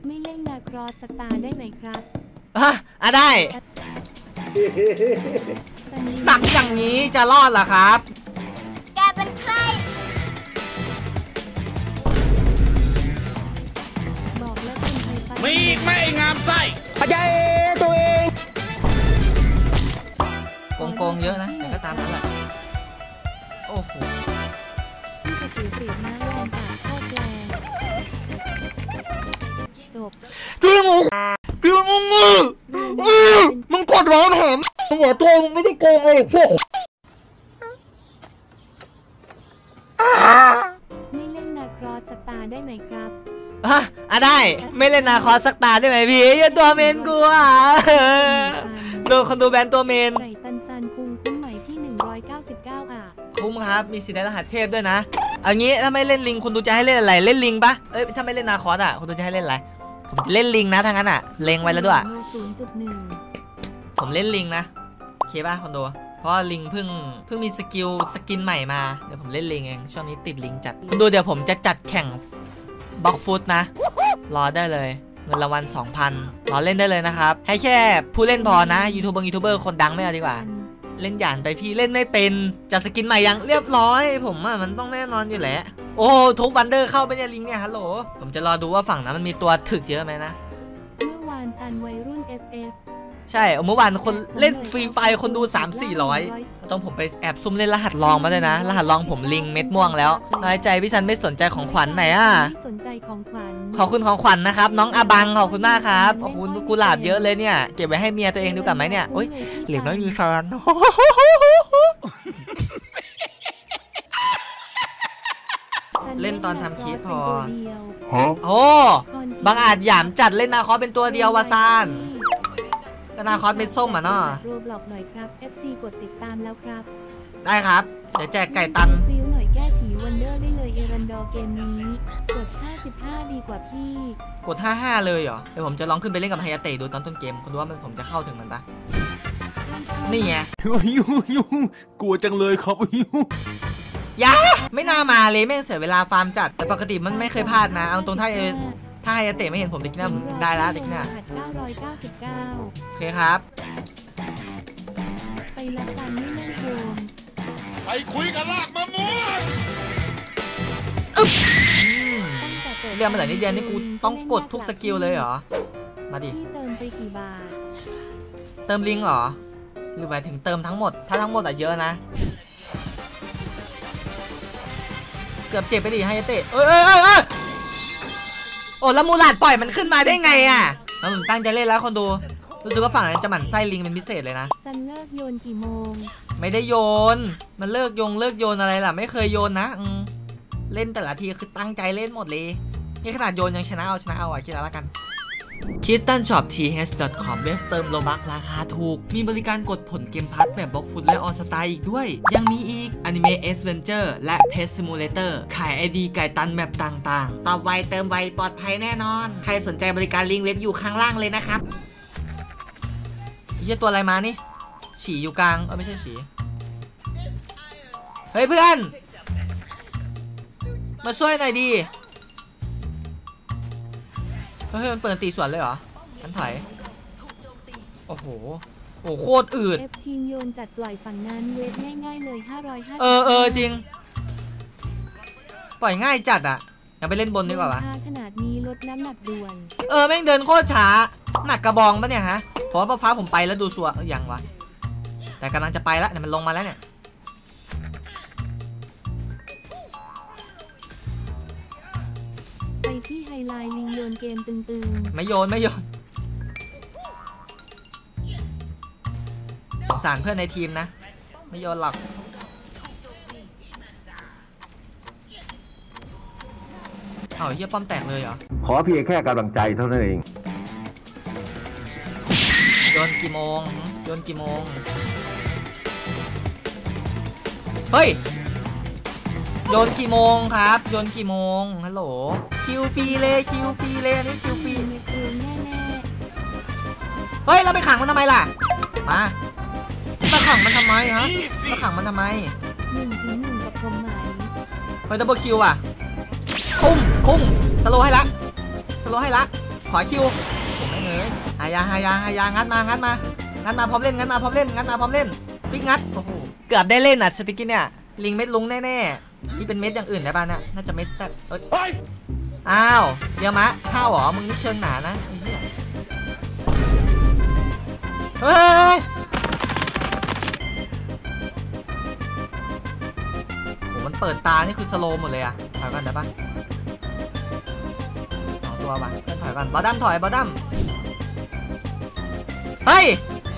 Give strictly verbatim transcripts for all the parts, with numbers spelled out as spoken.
ไม่เล่นนาครอสสตาร์ได้ไหมครับอ่ะอ่ะได้ตักอย่างนี้จะรอดเหรอครับแกเป็นใครบอกแล้วเป็นใครไปมีอีกไหมงามไส้ปัจจัยตัวเองโกงๆเยอะนะแต่ก็ตามนั้นแหละโอ้โหที่จะสีเปรียบหน้าแรงปากโคตรแรงจบพี่มึงพี่มึงมือมึงกดร้อนหอมหัวตัวมึงไม่ได้โกงเลยพวกไม่เล่นนาครอสสตาร์ได้ไหมครับอ่ะอ่ะได้ไม่เล่นนาคอสสักตาได้ไหมพี่อย่าตัวเมนกูอ่ะดูคนดูแบนตัวเมนไก่ตันซันคุงคุ้มใหม่ที่หนึ่งร้อยเก้าสิบเก้าอ่ะคุ้มครับมีสิทธิ์ในรหัสเทพด้วยนะเอางี้ถ้าไม่เล่นลิงคุณดูจะให้เล่นอะไรเล่นลิงปะเอ้ยถ้าไม่เล่นนาคอสอ่ะคุณดูจะให้เล่นอะไรผมจะเล่นลิงนะทางนั้นอ่ะเล็งไว้แล้วด้วยผมเล่นลิงนะโอเคป่ะคนดูเพราะลิงเพิ่งเพิ่งมีสกิลสกินใหม่มาเดี๋ยวผมเล่นลิงเองช่วงนี้ติดลิงจัดคุณดูเดี๋ยวผมจะจัดแข่งบล็อกฟุตนะรอได้เลยเงินรางวัล สองพัน รอเล่นได้เลยนะครับให้แค่ผู้เล่นพอนะยูทูบเบอร์ยูทูบเบอร์คนดังไม่เอาดีกว่าเล่นหยานไปพี่เล่นไม่เป็นจัดสกินใหม่ยังเรียบร้อยผมอ่ะมันต้องแน่นอนอยู่แหละโอ้ทุกวันเดอร์เข้าไปเนี่ยลิงเนี่ยฮัลโหลผมจะรอดูว่าฝั่งนั้นมันมีตัวถึกเยอะไหมนะเมื่อวานซันวัยรุ่น เอฟ เอฟใช่เมื่อวานคนเล่นฟรีไฟคนดู สามสี่ร้อยต้องผมไปแอบซุ่มเล่นรหัสลองมาเลยนะรหัสลองผมลิงเม็ดม่วงแล้วน้อยใจพี่ซันไม่สนใจของขวัญไหนอ่ะไม่สนใจของขวัญขอบคุณของขวัญนะครับน้องอาบังขอบคุณมากครับขอบคุณกุหลาบเยอะเลยเนี่ยเก็บไว้ให้เมียตัวเองดูกันไหมเนี่ยโอ๊ยเหลือน้อยมีแฟนเล่นตอนทำคลิปพอโอ้บางอาจหยามจัดเล่นนาคอสเป็นตัวเดียววาซานก็นาคอสเป็นส้มอ่ะเนาะรูปหลอกหน่อยครับ เอฟ ซี กดติดตามแล้วครับได้ครับเดี๋ยวแจกไก่ตันริ้วหน่อยแก้ฉีวันเดอร์ได้เลยเอรันดอร์เกมนี้กดห้าสิบห้าดีกว่าพี่กดห้าสิบห้าเลยเหรอเดี๋ยวผมจะลองขึ้นไปเล่นกับไฮยาเตะดูตอนต้นเกมคุณดูว่าผมจะเข้าถึงมันปะนี่ไงกลัวจังเลยครับยาไม่น่ามาเลยแม่งเสียเวลาฟาร์มจัดแต่ปกติมันไม่เคยพลาดนะเอาตรงถ้าถ้าไฮยาเตะไม่เห็นผมติ๊กหน้าผมได้แล้วติ๊กหน้าโอเคครับไปละซันไม่แน่นโกงไปคุยกันลากมะม่วงเรียนมาแต่นิดเดียวนี่กูต้องกดทุกสกิลเลยเหรอมาดิเติมไปกี่บาทเติมลิงเหรอหรือหมายถึงเติมทั้งหมดถ้าทั้งหมดอะเยอะนะเกือบเจ็บไปดิไฮยาเตะเอ้ยเอ้ยเอ้ยโอ้แล้วมูลาดปล่อยมันขึ้นมาได้ไงอ่ะแล้วผมตั้งใจเล่นแล้วคนดูรู้สึกว่าฝั่งนั้นจะหมั่นไส้ลิงเป็นพิเศษเลยนะซันเลิกโยนกี่โมงไม่ได้โยนมันเลิกโยงเลิกโยนอะไรล่ะไม่เคยโยนนะเล่นแต่ละทีคือตั้งใจเล่นหมดเลยนี่ขนาดโยนยังชนะเอาชนะเอาอ่ะคิดแล้วกัน คิสตันช็อป ที เอช ดอท คอม เว็บเติมโลบัคราคาถูกมีบริการกดผลเกมพัทแบบบล็อกฟุตและออสตาอีกด้วยยังมีอีก Anime Adventure และ Pet Simulator ขาย ไอ ดี ไก่ตันแมปต่างๆตอบไวเติมไวปลอดภัยแน่นอนใครสนใจบริการลิงก์เว็บอยู่ข้างล่างเลยนะครับเฮียตัวอะไรมานี่ฉี่อยู่กลางเออไม่ใช่ฉี่เฮ้ยเพื่อนมาช่วยหน่อยดีเฮ้ยมันเปิดตีสวนเลยเหรอฉันถอยโอ้โหโอ้โคตรอืดเอฟทีมโยนจัดปล่อยฝั่งนั้นเวทง่ายๆเลยห้าร้อยห้าสิบเออเออจริงปล่อยง่ายจัดอ่ะยังไปเล่นบนดีกว่าวะขนาดนี้ลดน้ำหนักด่วนเออแม่งเดินโคตรช้าหนักกระบองปะเนี่ยฮะเพราะว่าฟ้าผมไปแล้วดูสัวยังวะแต่กำลังจะไปแล้วเนี่ยมันลงมาแล้วเนี่ยไปที่ไฮไลท์ลิงโยนเกมตึงๆไม่โยนไม่โยนสงสารเพื่อนในทีมนะไม่โยนหรอกเอาเฮียป้อมแตกเลยเหรอขอเพียงแค่กำลังใจเท่านั้นเองโยนกี่โมงโยนกี่โมงเฮ้ยโยนกี่โมงครับโยนกี่โมงฮัลโหลคิวฟรีเลยคิวฟรีเลยอันนี้คิวฟรีเฮ้ยเราไปขังมันทำไมล่ะมาเราขังมันทำไมฮะเราขังมันทำไมหนึ่งถึงหนึ่งกับผมไหมเฮ้ยดับเบิลคิวอ่ะพุ่งพุ่งสโลให้ละสโลให้ละขออคิวผมไม่เลยหายาหายาหายางัดมางัดมางัดมาพร้อมเล่นงัดมาพร้อมเล่นงัดมาพร้อมเล่นฟิกงัดโอ้โหเกือบได้เล่นอ่ะสติกกี้เนี่ยลิงเม็ดลุงแน่ๆนี่เป็นเม็ดอย่างอื่นได้ป่ะเนี่ยน่าจะเม็ดแต่เอ้ยอ้าวเดี๋ยวมะห้าวหรอมึงนี่เชิงหนานะไอ้เหี้ยเฮ้ยโหมันเปิดตานี่คือสโลว์หมดเลยอะถอยก่อนได้ป่ะสองตัวป่ะถอยก่อนบอดัมถอยบอดัมเฮ้ย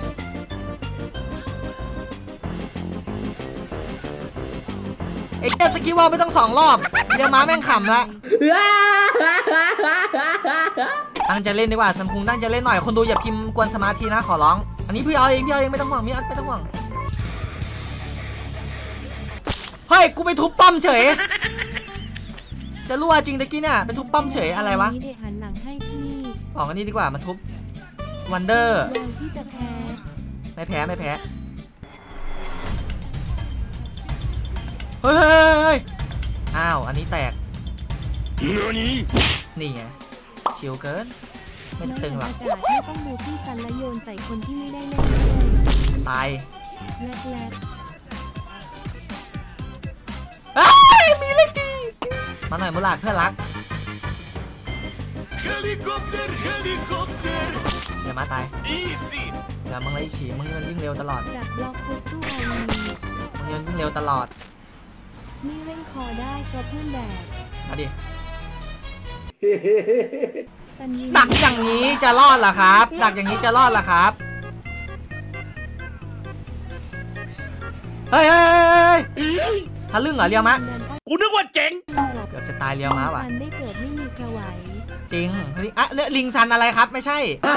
ไอ้เจ้าสกิลวอลไม่ต้องสองรอบเดี๋ยวม้าแม่งขำละตั้งใจเล่นดีกว่าซัมคุงตั้งใจเล่นหน่อยคนดูอย่าพิมพ์กวนสมาธินะขอร้องอันนี้พี่เอาเองพี่เอาเองไม่ต้องห่วงพี่อัดไม่ต้องห่วงเฮ้ยกูไปทุบป้อมเฉยจะรั่วจริงตะกี้เนี่ยเป็นทุบป้อมเฉยอะไรวะนี้เดหันหลังให้พี่ออกอันนี้ดีกว่ามันทุบวันเดอร์วางที่จะแพ้ไม่แพ้ไม่แพ้เฮ้ยอ้าวอันนี้แตกนี่ไงชิวเกินไม่น้องตึงหรอกอากาศไม่ต้องดูที่กันและโยนใส่คนที่ไม่ได้เล่นด้วยตายแรกแรกเฮ้ยมีเล็กดีมาหน่อยมุลาดเพื่อนรักเฮลิคอปเตอร์เฮลิคอปเตอร์เดี๋ยวมาตายอีซี่เดี๋ยวมึงเลยฉีมึงมันวิ่งเร็วตลอดจากบล็อกฟุตสู้ไอรีมึงยังวิ่งเร็วตลอดนี่เล่นคอได้ก็เพื่อนแบกมาดิซันยินดักอย่างนี้จะรอดเหรอครับดักอย่างนี้จะรอดเหรอครับเฮ้ยเฮ้ยทะลึ่งเหรอเรียวมะกูนึกว่าเจ๋งเกือบจะตายเรียวมะว่ะซันได้เกิดไม่มีกระไหวจริงลิงอ่ะเลือลิงซันอะไรครับไม่ใช่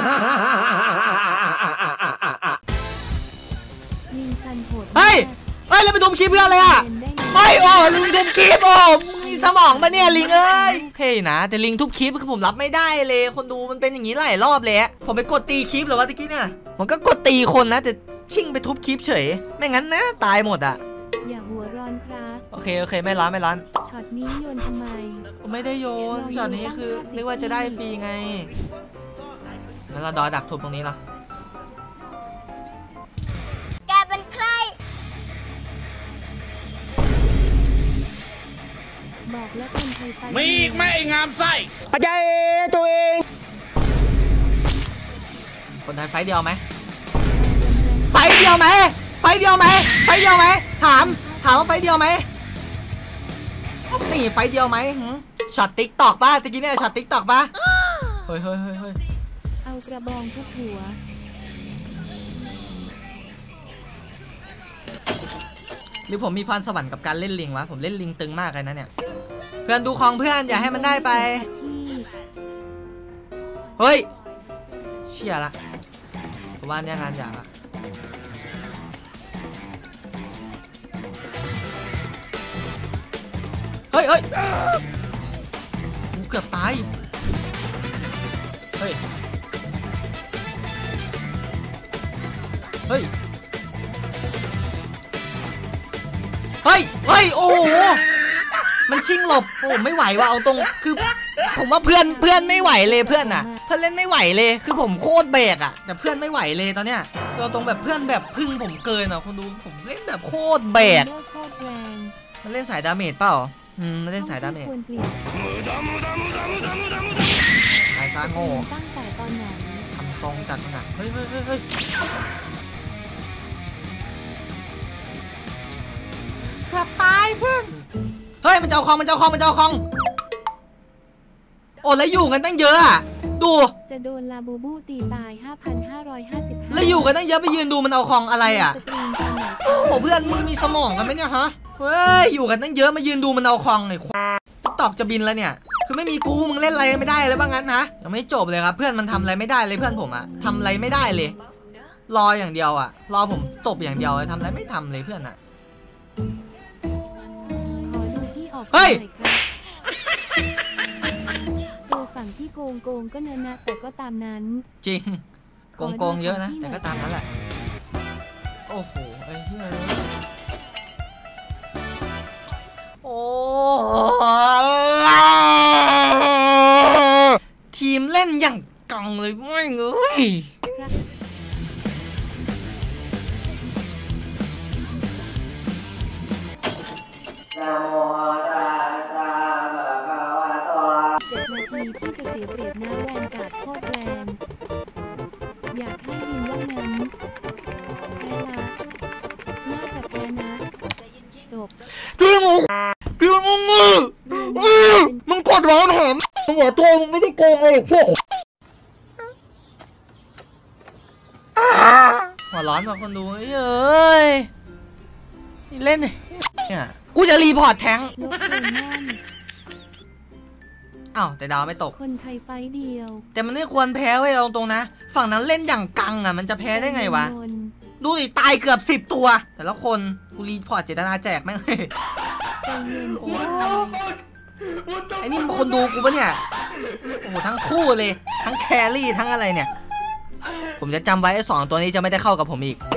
ลิงซันโหดเฮ้ยเฮ้ยแล้วไปดูคลิปเพื่อนเลยอ่ะเป็นได้ไงเฮ้ยโอ้ลิงทุบคลิปโอ้มึงมีสมองปะเนี่ยลิงเอ้ยเฮ้ยนะแต่ลิงทุบคลิปคือผมรับไม่ได้เลยคนดูมันเป็นอย่างนี้หลายรอบเลยผมไปกดตีคลิปหรือว่าตะกี้เนี่ยผมก็กดตีคนนะแต่ชิ่งไปทุบคลิปเฉยไม่งั้นนะตายหมดอ่ะอย่าหัวร้อนครับโอเคโอเคไม่ร้อนไม่ร้อนช็อตนี้โยนทำไมไม่ได้โยนช็อตนี้คือนึกว่าจะได้ฟรีไงแล้วเราดอดักทุบตรงนี้เนาะแกเป็นใครบอกแล้วคนไทยไปมีอีกไหมไอ้งามไส้อาจารย์ตัวเองคนไทยไฟเดียวไหมไฟเดียวไหมไฟเดียวไหมไฟเดียวไหมถามถามว่าไฟเดียวไหมนี่ไฟเดียวไหมช็อตติ๊กตอกป่ะตะกี้เนี่ยช็อตติ๊กตอกป่ะเฮ้ยเฮ้ยเฮ้ยเฮ้ยเอากระบองทุบหัวหรือผมมีพรสวรรค์กับการเล่นลิงวะผมเล่นลิงตึงมากเลยนะเนี่ยเพื่อนดูของเพื่อนอย่าให้มันได้ไปที่เฮ้ยเชี่ยละผมว่าเนี่ยงานอยากอะเฮ้ยเฮ้ยกูเกือบตายเฮ้ยเฮ้ยเฮ้ยเฮ้ยโอ้โหมันชิงหลบโอ้ไม่ไหวว่ะเอาตรงคือผมว่าเพื่อนเพื่อนไม่ไหวเลยเพื่อนอ่ะเพื่อนเล่นไม่ไหวเลยคือผมโคตรแบกอ่ะแต่เพื่อนไม่ไหวเลยตอนเนี้ยตัวตรงแบบเพื่อนแบบพึ่งผมเกินอ่ะคนดูผมเล่นแบบโคตรแบกเลิกโคตรแรงมันเล่นสายดาเมจเปล่าอืมมันเล่นสายดาเมจควรเปลี่ยนไอ้ซ่าโง่ตั้งแต่ตอนไหนทำทรงจัดมันอ่ะเฮ้ยเฮ้ยเฮ้ยเฮ้ยเกือบตายเพื่อนเฮ้ยมันจะเอาคองมันจะเอาคองมันจะเอาคองโอ้แล้วอยู่กันตั้งเยอะอ่ะดูจะโดนลาบูบูตีตาย ห้าพันห้าร้อยห้าสิบห้าแล้วอยู่กันตั้งเยอะไปยืนดูมันเอาคองอะไรอ่ะสตรีมตอนไหนโอ้โหเพื่อนมึงมีสมองกันไหมเนี่ยฮะเฮ้ยอยู่กันตั้งเยอะมายืนดูมันเอาคองหน่อยตอบจะบินแล้วเนี่ยคือไม่มีกูมึงเล่นอะไรไม่ได้แล้วบ้างงั้นฮะยังไม่จบเลยครับเพื่อนมันทำอะไรไม่ได้เลยเพื่อนผมอะทำอะไรไม่ได้เลย รออย่างเดียวอะรอผมจบอย่างเดียวเลยทำอะไรไม่ทำเลยเพื่อนอะขอดูที่ออกเฮ้ยหน่อยครับตัวฝั่งที่โกงโกงก็เนินนะแต่ก็ตามนั้นจริงโกงโกงเยอะนะแต่ก็ตามนั้นแหละโอ้โหไอ้เหี้ยโอ้ทีมเล่นอย่างกังเลยไม่เงยเจ็ดนาทีพี่จะเสียเปรียบหน้าแวนการ์ดโคตรแรงอยากให้ยินว่างั้นแพ้ละน่าจะแพ้นะจบพี่งูพี่งูงูมึงกดร้อนหอมมึงหัวตัวมึงไม่ได้โกงเลยพวกหัวร้อนกว่าคนดูเอ้ยเล่นเนี่ยกูจะรีพอร์ตแทงลบเกินแน่นอ้าวแต่ดาวไม่ตกคนไทยไฟเดียวแต่มันไม่ควรแพ้เว้ยเอาตรงนะฝั่งนั้นเล่นอย่างกังอ่ะมันจะแพ้ได้ไงวะดูดิตายเกือบสิบตัวแต่ละคนกูรีพอร์ตเจตนาแจกแม่งเลยใจเย็นโอ้ยไอ้นี่มันคนดูกูปะเนี่ยโอ้โหทั้งคู่เลยทั้งแครี่ทั้งอะไรเนี่ยผมจะจำไว้ไอ้สองตัวนี้จะไม่ได้เข้ากับผมอีก